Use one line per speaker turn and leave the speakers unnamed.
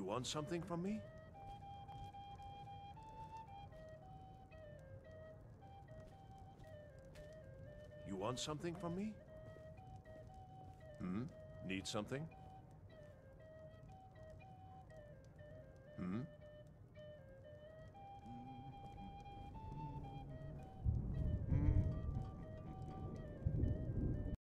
You want something from me? You want something from me? Hmm? Need something?